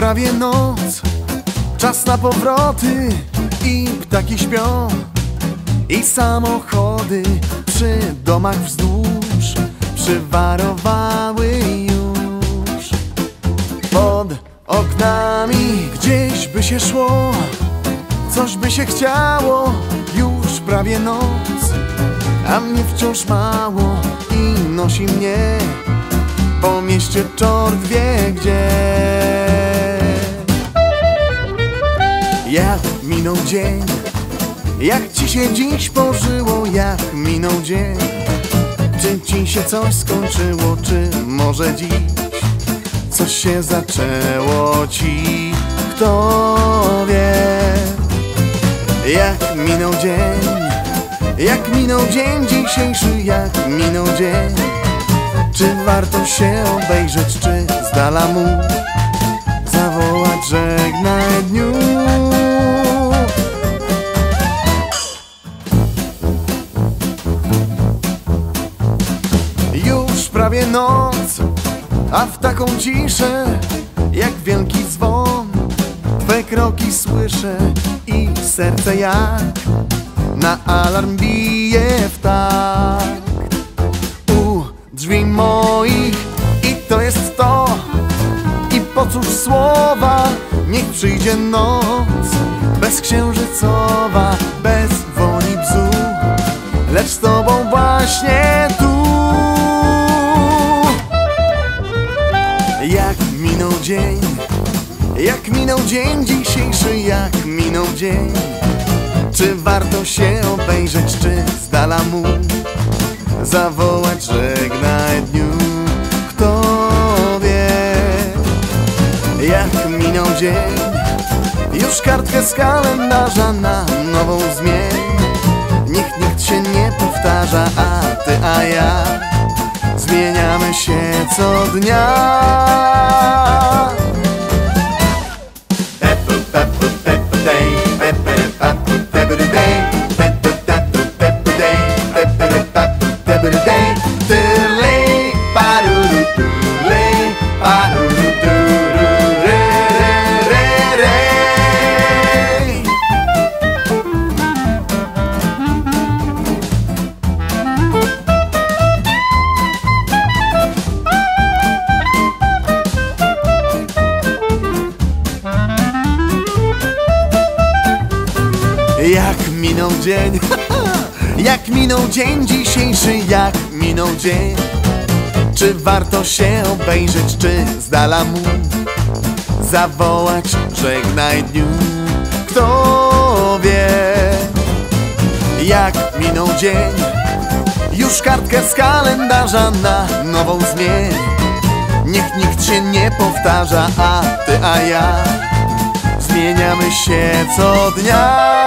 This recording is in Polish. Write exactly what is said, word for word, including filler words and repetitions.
prawie noc, czas na powroty i ptaki śpią, i samochody przy domach wzdłuż przywarowały już. Pod oknami gdzieś by się szło, coś by się chciało, już prawie noc, a mnie wciąż mało i nosi mnie po mieście czort wie gdzie. Jak minął dzień, jak ci się dziś pożyło, jak minął dzień, czy ci się coś skończyło, czy może dziś coś się zaczęło ci, kto wie. Jak minął dzień, jak minął dzień dzisiejszy, jak minął dzień, czy warto się obejrzeć, czy z dala mu zawołać żegnaj dniu. Już prawie noc, a w taką ciszę, jak wielki dzwon, twe kroki słyszę i serce jak na alarm bije w takt. U drzwi moich i to jest to, i po cóż słowa, niech przyjdzie noc bezksiężycowa, bez woni bzu, lecz z tobą właśnie tu. Jak minął dzień, jak minął dzień dzisiejszy, jak minął dzień, czy warto się obejrzeć, czy z dala mu zawołać żegnaj dniu, kto wie. Jak minął dzień, już kartkę z kalendarza na nową zmień, niech nikt się nie powtarza, a ty, a ja zmieniamy się co dnia. Jak minął dzień, jak minął dzień dzisiejszy, jak minął dzień, czy warto się obejrzeć, czy z dala mu zawołać żegnaj dniu, kto wie. Jak minął dzień, już kartkę z kalendarza na nową zmień, niech nikt się nie powtarza, a ty, a ja zmieniamy się co dnia.